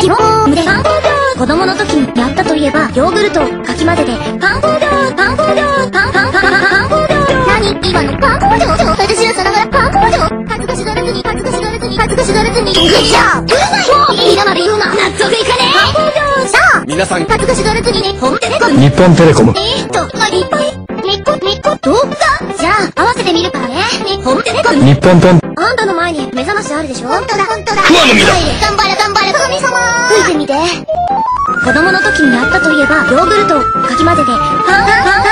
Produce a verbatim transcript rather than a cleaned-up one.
時も胸パン工業。子供の時にやったといえばヨーグルトをかき混ぜてパン工業パン工業パンパンパンパン工業。何今のパン工業。私はさながらパン工業。恥ずかしがらずに恥ずかしがらずに恥ずかしがらずに。グッジョブ。うるさい。もういいなまで言うな。納得いかねえ。パン工業。さあ皆さん恥ずかしがらずにね。ホームテレコム。 日本テレコム。 えーっといっぱいみっこみっこ動画。じゃあ合わせてみるからね。ホームテレコム。 日本ポン。 あんたの前に目覚ましあるでしょ。ほんとだほんとだ。 クワの実だ。 頑張れ頑張れ神様。吹いてみて。子供の時にやったといえばヨーグルトをかき混ぜてパンパンパン